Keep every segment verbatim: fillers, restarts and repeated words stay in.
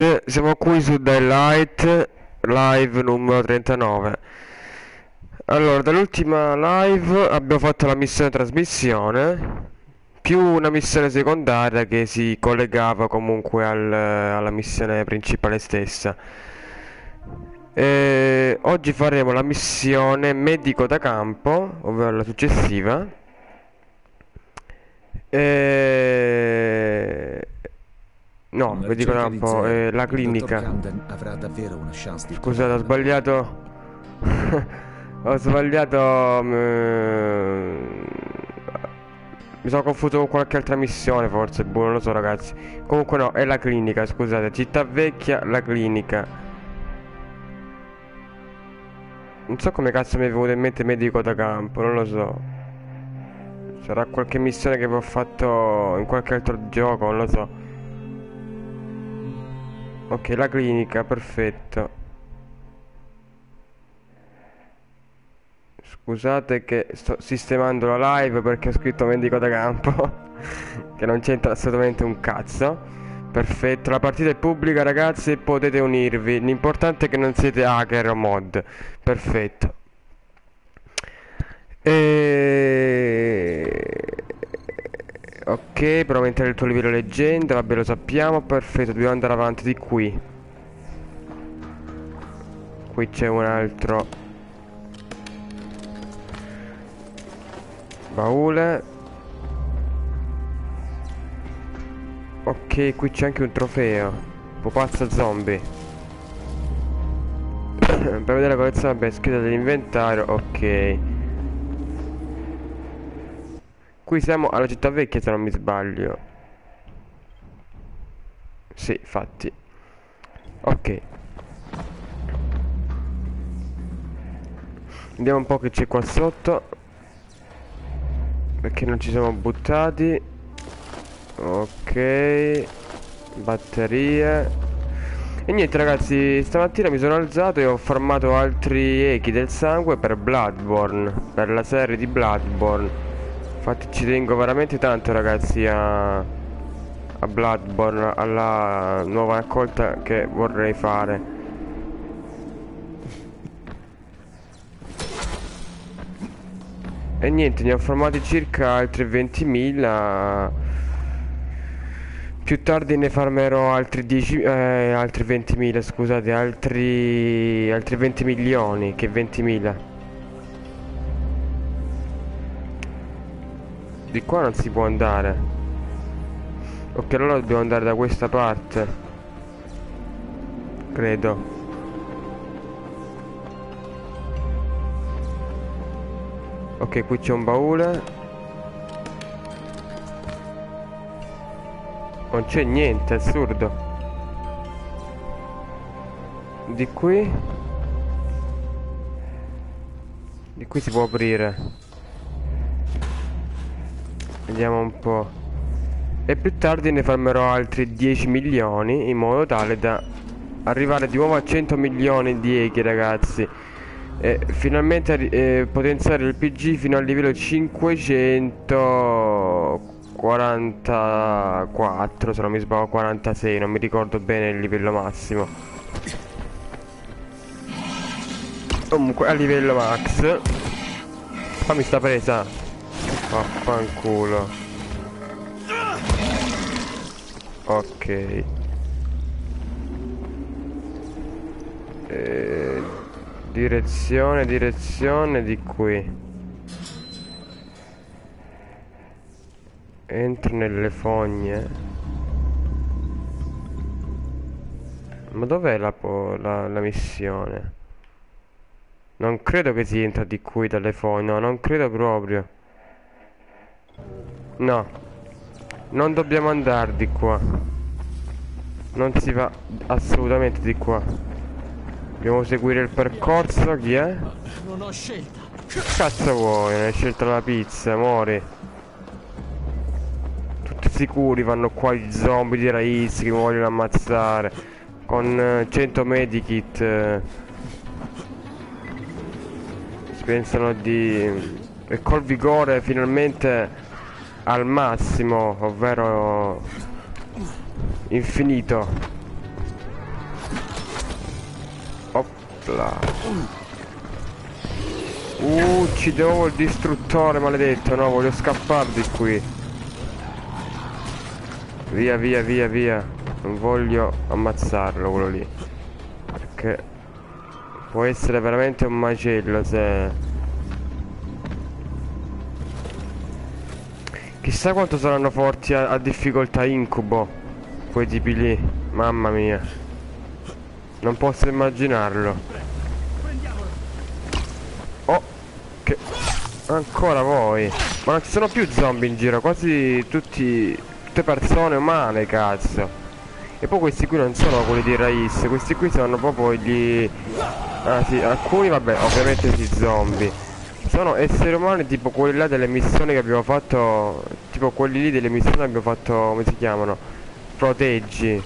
Eh, Siamo qui su Daylight live numero trentanove. Allora, dall'ultima live abbiamo fatto la missione trasmissione più una missione secondaria che si collegava comunque al- alla missione principale stessa. E oggi faremo la missione medico da campo, ovvero la successiva. E... No, Una medico da ricerca di campo, zero. eh, la Il dottor clinica. Camden avrà davvero una chance di Scusate, ho trovare la cura. sbagliato. Ho sbagliato. mm, Mi sono confuso con qualche altra missione, forse. Boh, non lo so, ragazzi. Comunque, no, è la clinica. Scusate, Città Vecchia, la clinica. Non so come cazzo mi è venuto in mente medico da campo, non lo so. Sarà qualche missione che avevo fatto in qualche altro gioco, non lo so. Ok, la clinica, perfetto. Scusate che sto sistemando la live perché ho scritto mendico da campo che non c'entra assolutamente un cazzo. Perfetto, la partita è pubblica ragazzi e potete unirvi. L'importante è che non siete hacker o mod. Perfetto. E... Ok, per aumentare il tuo livello leggenda, vabbè lo sappiamo, perfetto, dobbiamo andare avanti di qui. Qui c'è un altro baule. Ok, qui c'è anche un trofeo. Pupazzo zombie. Per vedere la collezione, vabbè, scheda dell'inventario, ok. Qui siamo alla città vecchia se non mi sbaglio. Sì, infatti. Ok. Vediamo un po' che c'è qua sotto. Perché non ci siamo buttati. Ok. Batterie. E niente ragazzi, stamattina mi sono alzato e ho farmato altri echi del sangue per Bloodborne, per la serie di Bloodborne. Infatti ci tengo veramente tanto ragazzi a, a Bloodborne, alla nuova raccolta che vorrei fare. E niente, ne ho formati circa altri ventimila. Più tardi ne farmerò altri dieci, eh, altri ventimila, scusate, altri, altri venti milioni, che ventimila. Di qua non si può andare. Ok, allora dobbiamo andare da questa parte. Credo. Ok, qui c'è un baule. Non c'è niente, assurdo. Di qui? Di qui si può aprire. Vediamo un po'. E più tardi ne farmerò altri dieci milioni in modo tale da arrivare di nuovo a cento milioni di echi ragazzi. E finalmente eh, potenziare il P G fino al livello cinquecentoquarantaquattro, se non mi sbaglio, quarantasei, non mi ricordo bene il livello massimo. Comunque a livello max. Fammi sta presa. Vaffanculo. Ok. Eh, direzione, direzione di qui. Entro nelle fogne. Ma dov'è la, po- la, la missione? Non credo che si entra di qui dalle fogne. No, non credo proprio. No. Non dobbiamo andare di qua. Non si va assolutamente di qua. Dobbiamo seguire il percorso. Chi è? Non ho scelta. Cazzo vuoi? Non hai scelto la pizza, muori. Tutti sicuri vanno qua i zombie di raiz che mi vogliono ammazzare. Con eh, cento medikit. Eh, si pensano di... E col vigore finalmente al massimo, ovvero infinito. là. Uh, uccidevo il distruttore maledetto. No, voglio scappare di qui. Via, via, via, via. Non voglio ammazzarlo quello lì, perché può essere veramente un macello se... Chissà quanto saranno forti a, a difficoltà incubo quei tipi lì. Mamma mia, non posso immaginarlo. Oh, che... Ancora voi? Ma non ci sono più zombie in giro, quasi tutti... tutte persone umane, cazzo. E poi questi qui non sono quelli di Rais, questi qui sono proprio gli... Ah sì, alcuni vabbè, ovviamente si zombie. Sono esseri umani tipo quelli là delle missioni che abbiamo fatto. Tipo quelli lì delle missioni che abbiamo fatto, come si chiamano? Proteggi.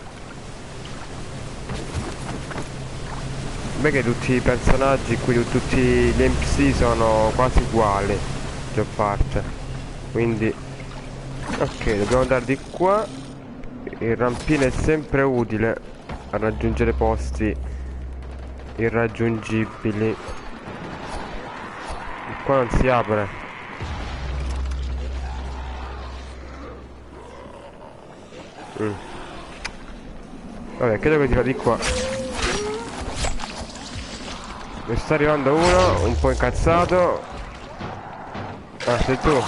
Beh, che tutti i personaggi qui, tutti gli N P C sono quasi uguali, già parte. Quindi ok, dobbiamo andare di qua. Il rampino è sempre utile a raggiungere posti irraggiungibili. Qua non si apre. mm. Vabbè, credo che si va di qua. Ne sta arrivando uno un po' incazzato. Ah, sei tu,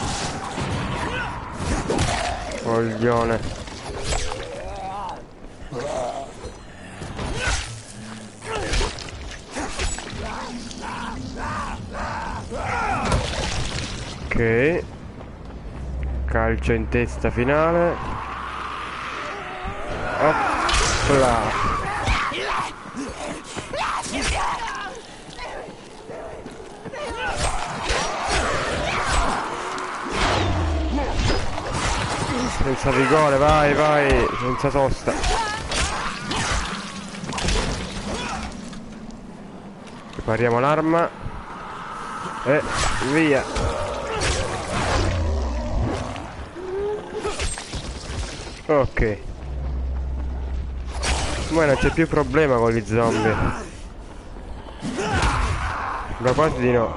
coglione. Ok, calcio in testa finale. Opla. Senza vigore, vai, vai, senza sosta. Prepariamo l'arma e via. Ok, ma non c'è più problema con gli zombie. Da quasi di no.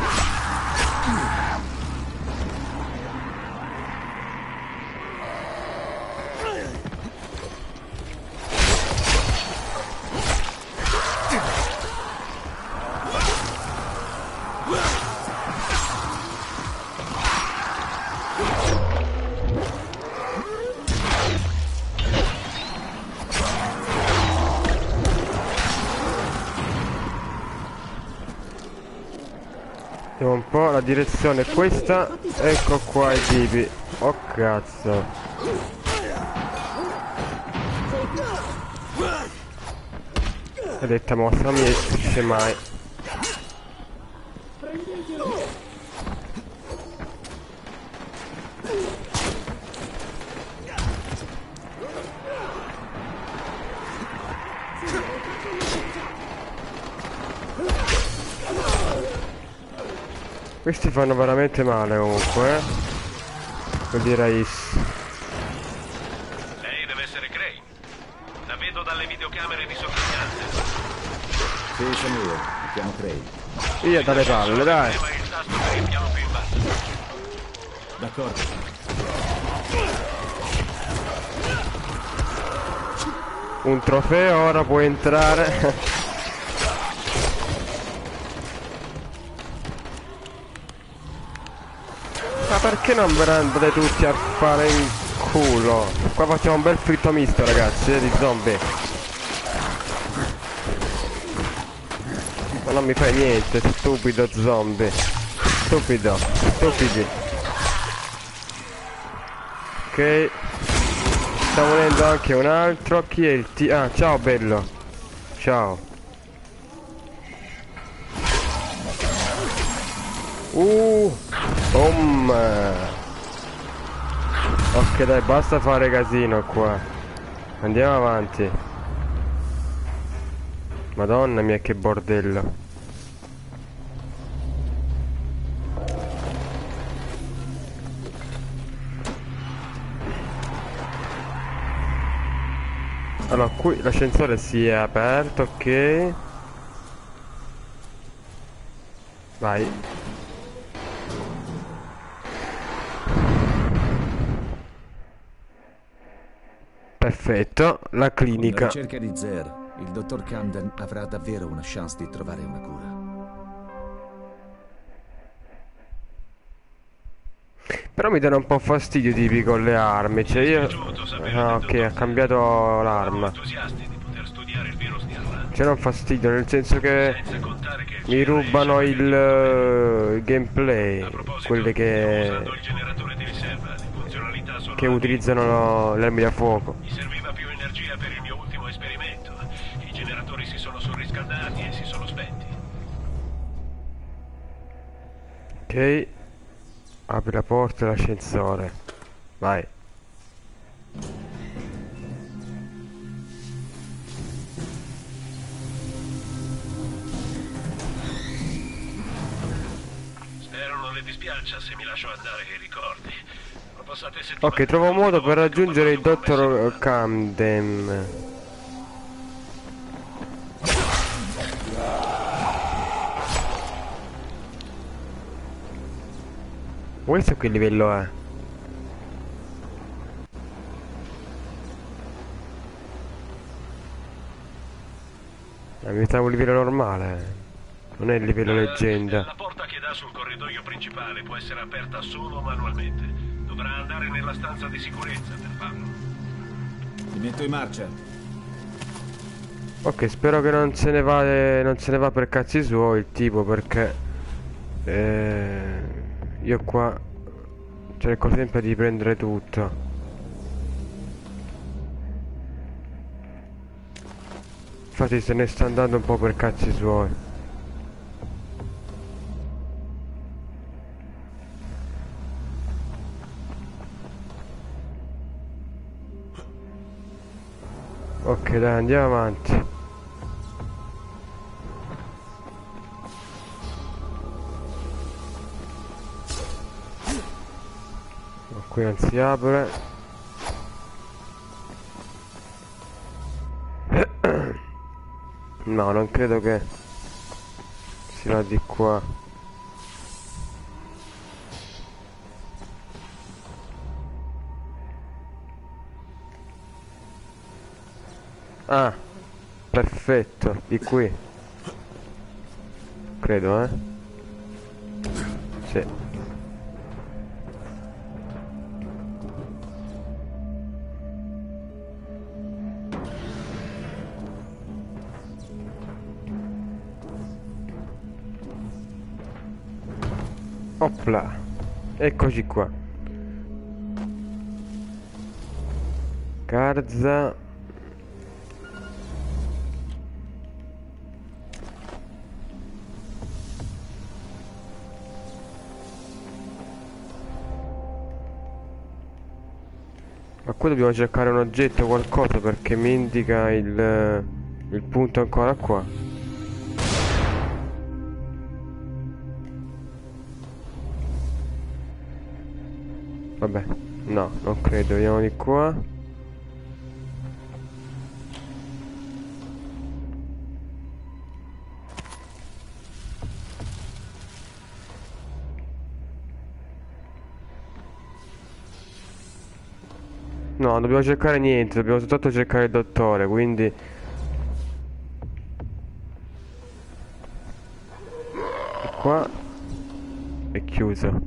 Vediamo un po', la direzione è questa. Ecco qua i tipi. Oh cazzo. L'ho detta mossa, non mi esce mai. Questi fanno veramente male comunque, eh? Vuol dire Rais. Lei deve essere Crane. La vedo dalle videocamere di sorveglianza. Sì, sono io. Mi chiamo Craig. Via dalle palle, dai. Prema il tasto per il piano più in basso. D'accordo. Un trofeo, ora puoi entrare. Ma perché non ve ne andate tutti a fare in culo? Qua facciamo un bel fritto misto, ragazzi, eh, di zombie. Ma non mi fai niente, stupido zombie. Stupido, stupidi. Ok. Sta venendo anche un altro. Chi è il T? Ah, ciao bello. Ciao. Uh, um. Ok dai, basta fare casino qua. Andiamo avanti. Madonna mia che bordello. Allora qui l'ascensore si è aperto, ok. Vai. Perfetto, la Con la clinica. ricerca di Zer, il dottor Camden avrà davvero una chance di trovare una cura. Però mi danno un po' fastidio tipi con le armi. Cioè io... Ah, ok, ha cambiato l'arma. Entusiasti di poter studiare il virus di Atlanta. Cioè non fastidio, nel senso che Senza contare che mi rubano il, eh, il gameplay. A proposito, Quelli sto che... usando il generatore di riserva. Le funzionalità sono che utilizzano le armi da fuoco. Mi serviva più energia per il mio ultimo esperimento. I generatori si sono surriscaldati e si sono spenti. Ok. Apri la porta dell'ascensore. Vai. Spero non le dispiaccia se mi lascio andare ai ricordi. Ho passate settimane. Ok, trovo un modo per raggiungere il parlato con dottor Camden. Questo che livello è? Eh, mi stavo a livello normale. Non è il livello Eh, leggenda. La porta che dà sul corridoio principale può essere aperta solo manualmente. Dovrà andare nella stanza di sicurezza per farlo. Mi metto in marcia. Ok, spero che non se ne va, eh, non se ne va per cazzi suoi il tipo, perché eh, io qua cerco sempre di prendere tutto. Infatti se ne sta andando un po' per cazzi suoi. Ok, dai, andiamo avanti. Ma qui non si apre. No, non credo che si va di qua. Ah, perfetto, di qui. Credo, eh? Sì. Opla. Eccoci qua. Garza. Ma qui dobbiamo cercare un oggetto, qualcosa, perché mi indica il, il punto ancora qua. Vabbè, no, non credo, vediamo di qua. No, non dobbiamo cercare niente, dobbiamo soltanto cercare il dottore, quindi... Qua... è chiuso.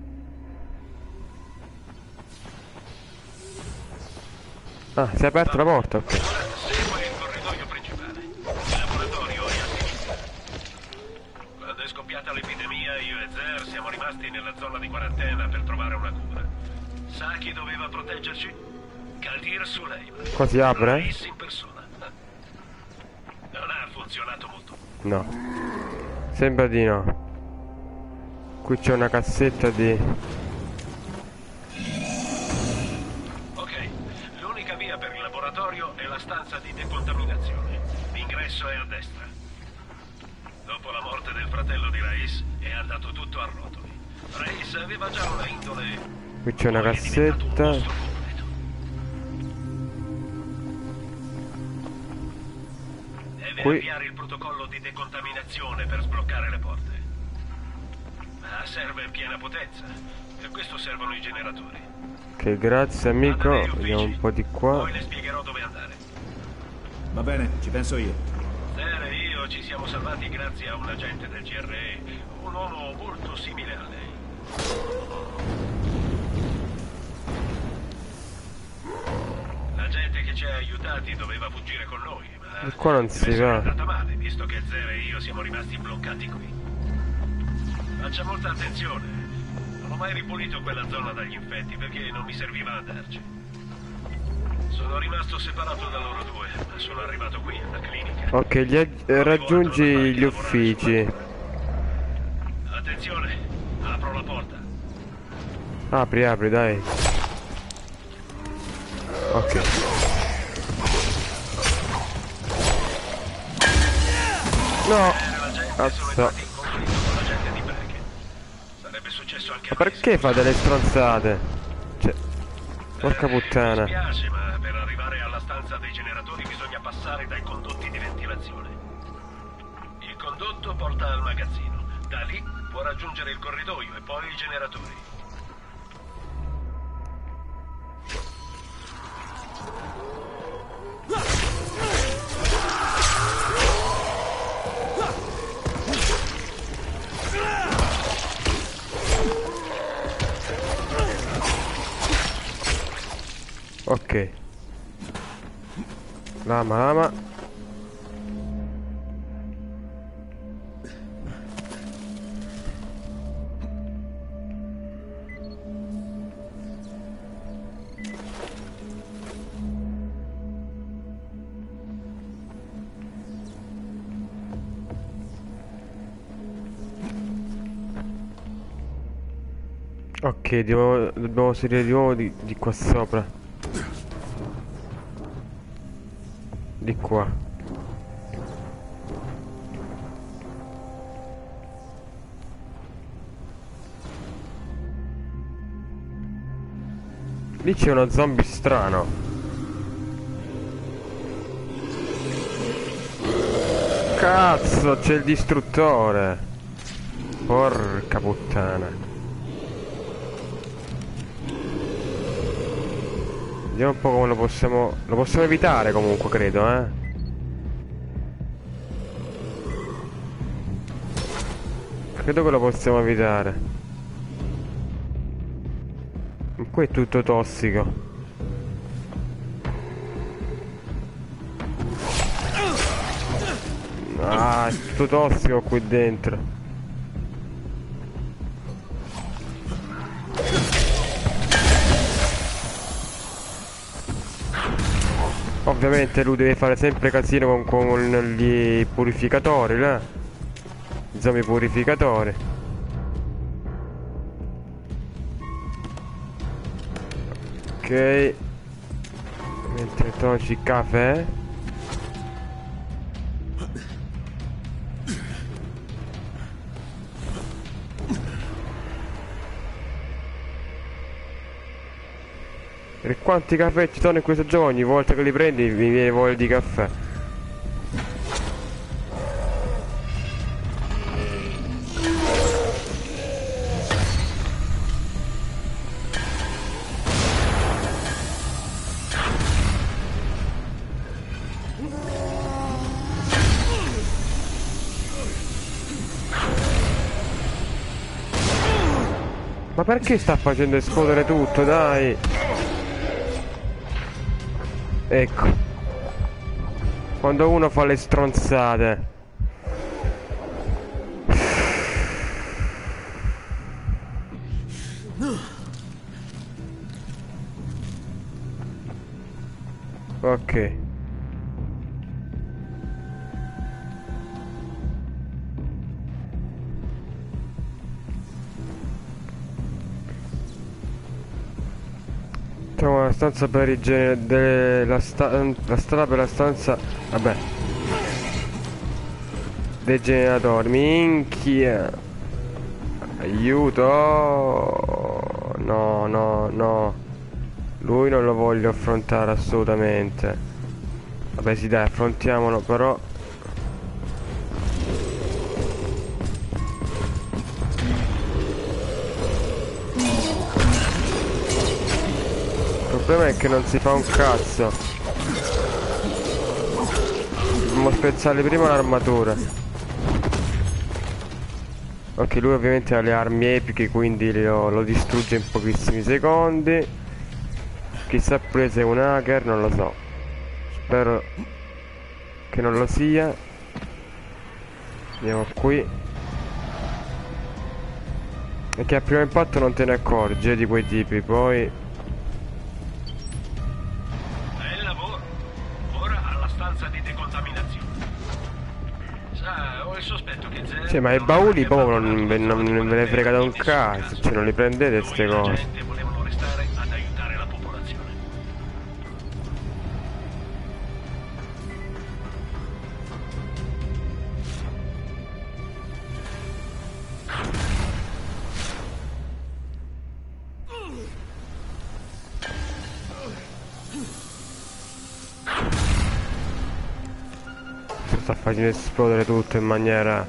Ah, si è aperta la porta, ok. Segua il corridoio principale. Il laboratorio è a sinistra. Quando è scoppiata l'epidemia, io e Zer siamo rimasti nella zona di quarantena per trovare una cura. Sa chi doveva proteggerci? Kaldir Suleiman. Qua si apre? Rais in persona. Non ha funzionato molto. No. Sembra di no. Qui c'è una cassetta di... Ok, l'unica via per il laboratorio è la stanza di decontaminazione. L'ingresso è a destra. Dopo la morte del fratello di Rais è andato tutto a rotoli. Rais aveva già una indole... Qui c'è una poi è diventato un cassetta. mostro completo. Deve Qui- avviare il protocollo di decontaminazione per sbloccare le porte. ma serve in piena potenza. Per questo servono i generatori. Ok, grazie amico. Vediamo un po' di qua. Poi le spiegherò dove andare. Va bene, ci penso io. Sere e io ci siamo salvati grazie a un agente del G R E, un uomo molto simile a lei. L'agente che ci ha aiutati doveva fuggire con noi, ma E qua non si è va. andata male, visto che Zere e io siamo rimasti bloccati qui. Faccia molta attenzione. Non ho mai ripulito quella zona dagli infetti perché non mi serviva andarci. Sono rimasto separato da loro due, ma sono arrivato qui, alla clinica. Ok, gli ag- eh, raggiungi gli uffici. Attenzione, apro la porta. Apri, apri, dai. Ok. No. Cazzo. Sarebbe successo anche Ma perché fa delle stronzate? Cioè, porca puttana. Mi spiace, ma per arrivare alla stanza dei generatori bisogna passare dai condotti di ventilazione. Il condotto porta al magazzino. Da lì può raggiungere il corridoio e poi i generatori. Ok. Lama, lama. Ok, dobbiamo, dobbiamo salire di nuovo di, di qua sopra. Di qua. Lì c'è uno zombie strano. Cazzo, c'è il distruttore. Porca puttana. Vediamo un po' come lo possiamo... Lo possiamo evitare comunque, credo, eh. Credo che lo possiamo evitare. Qui è tutto tossico. Ah, è tutto tossico qui dentro. Ovviamente lui deve fare sempre casino con, con gli purificatori, là. I zombie purificatori. Ok. Mentre togli il caffè. Per quanti caffè ci sono in questo gioco, ogni volta che li prendi mi viene voglia di caffè. Ma perché sta facendo esplodere tutto, dai? Ecco. Quando uno fa le stronzate. Ok. Trovo una stanza per i generi. La, sta la strada per la stanza. Vabbè. Dei generatori. Minchia. Aiuto. No, no, no. Lui non lo voglio affrontare assolutamente. Vabbè sì, dai, affrontiamolo però. problema è che non si fa un cazzo. Dobbiamo spezzarle prima l'armatura. Ok, lui ovviamente ha le armi epiche, quindi lo, lo distrugge in pochissimi secondi. Chissà pure se è un hacker, non lo so. Spero che non lo sia. Andiamo qui. E che a primo impatto non te ne accorgi eh, di quei tipi, poi... Bel lavoro. Ora alla stanza di decontaminazione. Sa, ho il sospetto che Zer... Sì, ma i bauli proprio non, ve- non, non ve ne frega da un cazzo. Cioè, non li prendete ste Lui e la cose. gente volevano restare ad aiutare la popolazione. Sta facendo esplodere tutto in maniera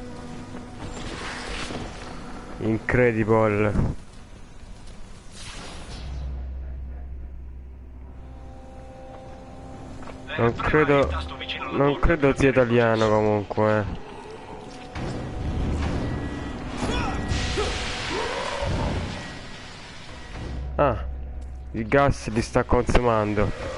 incredible. Non credo, non credo sia italiano comunque. eh. Ah, il gas li sta consumando.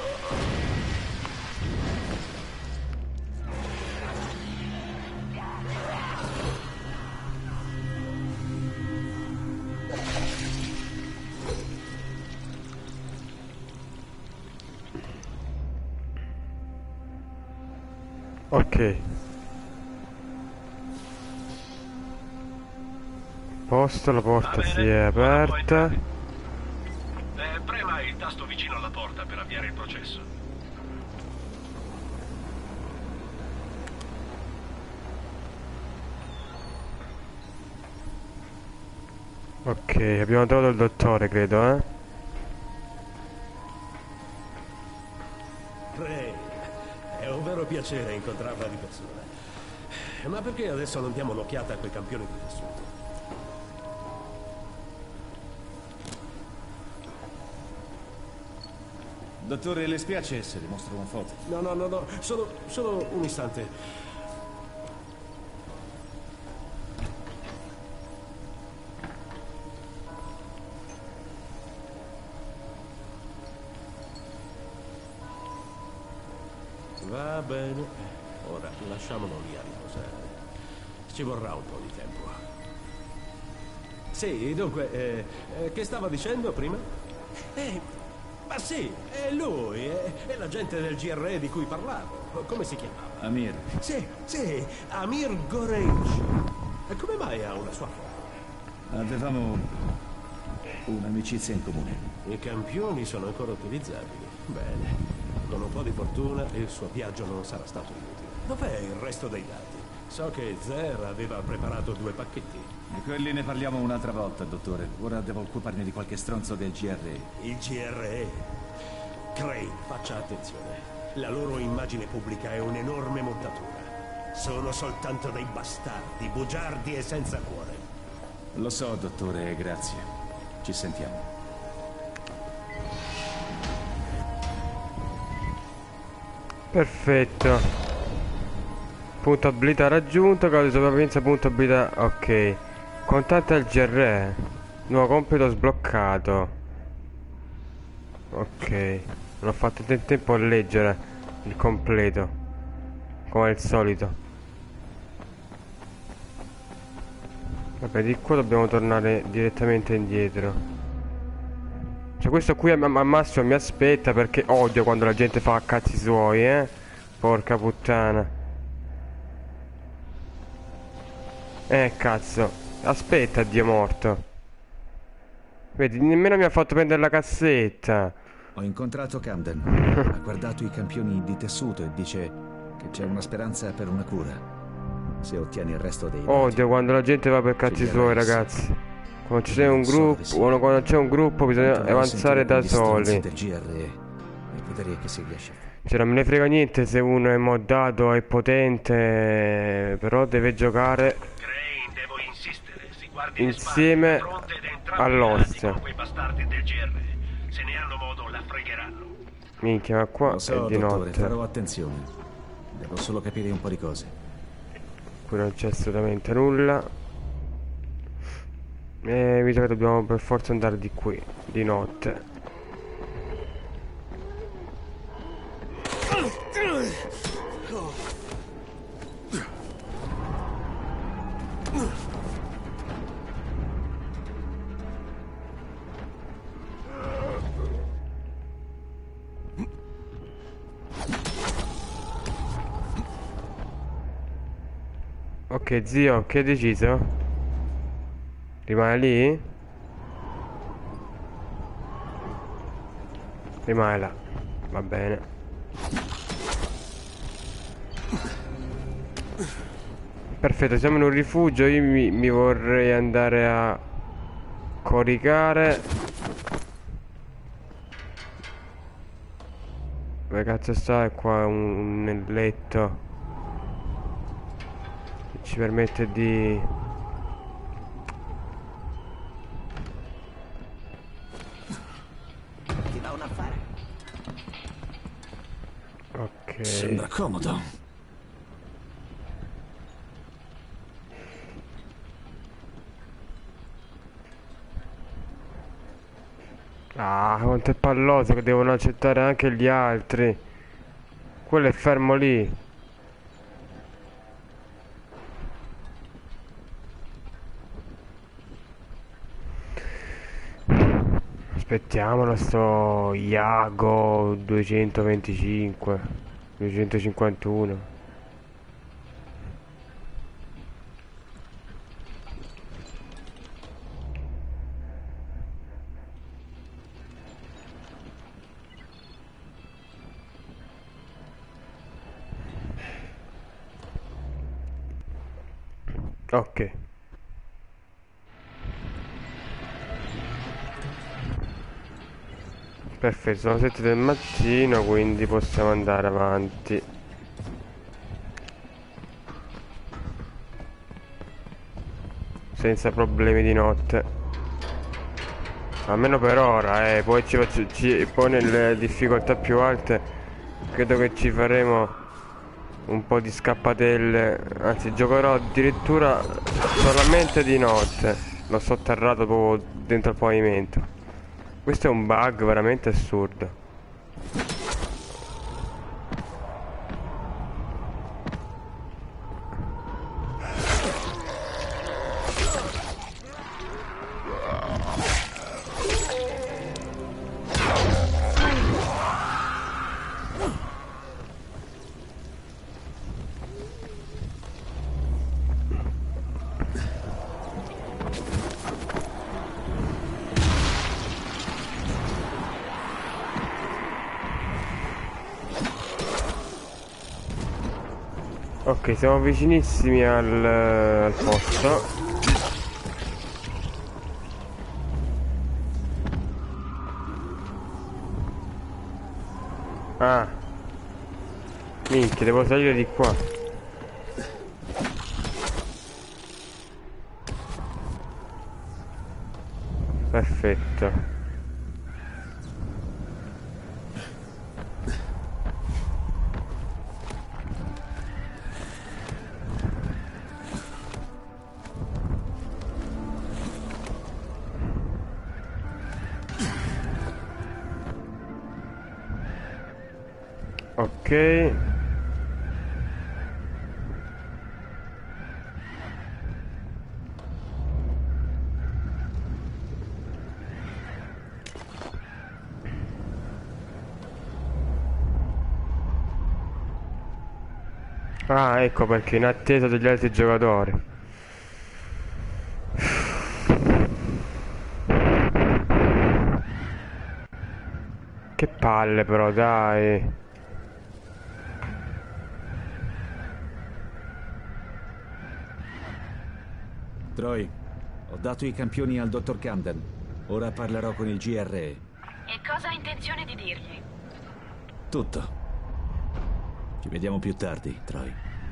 Ok. Posto, la porta si è aperta. Eh, prema il tasto vicino alla porta per avviare il processo. Ok, abbiamo trovato il dottore, credo, eh. Ray, è un vero piacere incontrarla di persona. Ma perché adesso non diamo un'occhiata a quei campioni di tessuto? Dottore, le spiace se le mostro una foto? No, no, no, no, solo, solo un istante. Va bene, ora lasciamolo lì a riposare. Ci vorrà un po' di tempo. Sì, dunque, eh, eh, che stava dicendo prima? Eh, ma sì, è lui, è, è l'agente del G R E di cui parlavo. Come si chiamava? Amir. Sì, sì, Amir Goreish. E come mai ha una sua foto? Avevamo un'amicizia in comune. I campioni sono ancora utilizzabili. Bene. Con un po' di fortuna il suo viaggio non sarà stato inutile. Dov'è il resto dei dati? So che Zer aveva preparato due pacchetti. Di quelli ne parliamo un'altra volta, dottore. Ora devo occuparmi di qualche stronzo del G R E. Il G R E. Crane, faccia attenzione. La loro immagine pubblica è un'enorme montatura. Sono soltanto dei bastardi, bugiardi e senza cuore. Lo so, dottore, grazie. Ci sentiamo. Perfetto. Punto abilità raggiunto, causa di sopravvivenza, punto abilità. Ok. Contatta il G R E. Nuovo compito sbloccato. Ok. Non ho fatto in tempo a leggere il completo, come al solito. Vabbè, di qua dobbiamo tornare direttamente indietro. Cioè questo qui al al massimo mi aspetta, perché odio quando la gente fa cazzi suoi, eh. Porca puttana. Eh cazzo. Aspetta, Dio morto. Vedi, nemmeno mi ha fatto prendere la cassetta. Ho incontrato Camden. Ha guardato i campioni di tessuto e dice che c'è una speranza per una cura. Se ottieni il resto dei dati. Odio quando la gente va per cazzi suoi, ragazzi. Quando c'è un gruppo, quando c'è un gruppo bisogna avanzare da soli. Del G R E e vedere che si riesce a fare. Cioè non me ne frega niente se uno è moddato, è potente, però deve giocare Crane, devo insistere. Si guardi insieme le spalle, la fronte ed entrambi i all'osso. lati con quei bastardi del G R E. Se ne hanno modo, la fregheranno. Minchia, ma qua Lo so, è di dottore, notte. farò attenzione. Devo solo capire un po' di cose. Qui non c'è assolutamente nulla. E mi sa che dobbiamo per forza andare di qui, di notte. Ok, zio, che hai deciso? Rimane lì? Rimane là. Va bene. Perfetto, siamo in un rifugio. Io mi, mi vorrei andare a coricare. Dove cazzo sta? È qua un, un letto che ci permette di... Ti va un affare? Ok. Sembra comodo. Ah, quanto è palloso che devono accettare anche gli altri. Quello è fermo lì. Aspettiamolo sto Iago duecentoventicinque duecentocinquantuno. Ok. Perfetto, sono sette del mattino, quindi possiamo andare avanti. Senza problemi di notte. Almeno per ora, eh. Poi, ci faccio, ci, poi nelle difficoltà più alte credo che ci faremo un po' di scappatelle. Anzi, giocherò addirittura solamente di notte. L'ho sotterrato proprio dentro il pavimento. Questo è un bug veramente assurdo. Ok, siamo vicinissimi al, al posto. Ah, minchia, devo salire di qua. Perfetto. Ok. Ah, ecco perché in attesa degli altri giocatori. Che palle però, dai. Troy, ho dato i campioni al dottor Camden. Ora parlerò con il G R E. E cosa ha intenzione di dirgli? Tutto. Ci vediamo più tardi, Troy.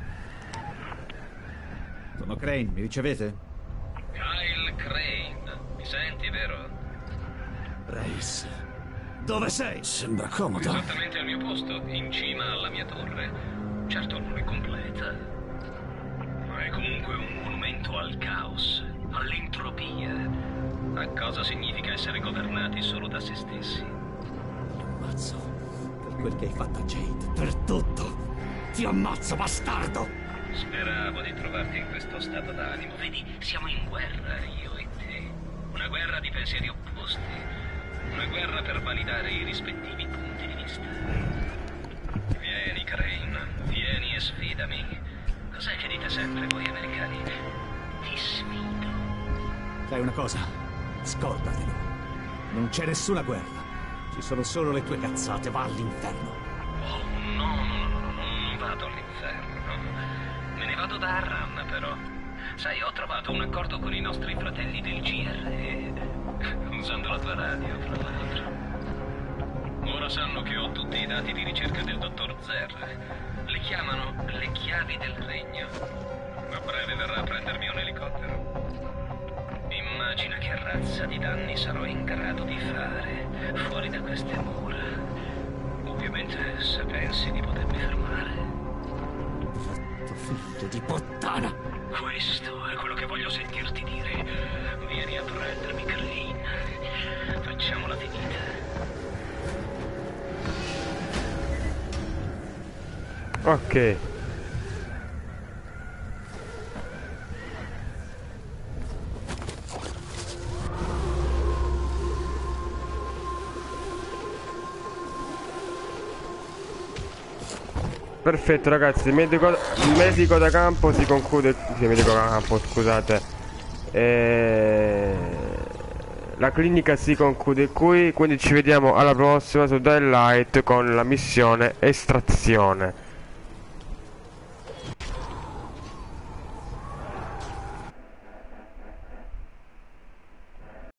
Sono Crane, mi ricevete? Kyle Crane, mi senti, vero? Race. Dove sei? Sembra comodo. Esattamente al mio posto, in cima alla mia torre. Certo non è completa, ma è comunque un monumento al caos, all'entropia. A cosa significa essere governati solo da se stessi. Ti ammazzo. Per quel che hai fatto a Jade. Per tutto. Ti ammazzo, bastardo. Speravo di trovarti in questo stato d'animo. Vedi, siamo in guerra, io e te. Una guerra di pensieri opposti. Una guerra per validare i rispettivi punti di vista. Vieni, Crane, vieni e sfidami. Cos'è che dite sempre voi americani? Ti sfido. Sai una cosa? Scordatelo. Non c'è nessuna guerra. Ci sono solo le tue cazzate. Va all'inferno. Oh, no, no, no, no, no, non vado all'inferno, no. Me ne vado da Arran, però. Sai, ho trovato un accordo con i nostri fratelli del G R E. Usando la tua radio, fra l'altro. Ora sanno che ho tutti i dati di ricerca del dottor Zer. Le chiamano le chiavi del regno. A breve verrà a prendermi un elicottero. Immagina che razza di danni sarò in grado di fare fuori da queste mura. Ovviamente se pensi di potermi fermare. Brutto figlio di puttana. Questo è quello che voglio sentirti dire. Vieni a prendermi, Crane. Facciamola finita. Ok. Perfetto ragazzi, il medico, il medico da campo si conclude. Sì, il medico da campo, scusate. E... la clinica si conclude qui, quindi ci vediamo alla prossima su Dying Light con la missione estrazione.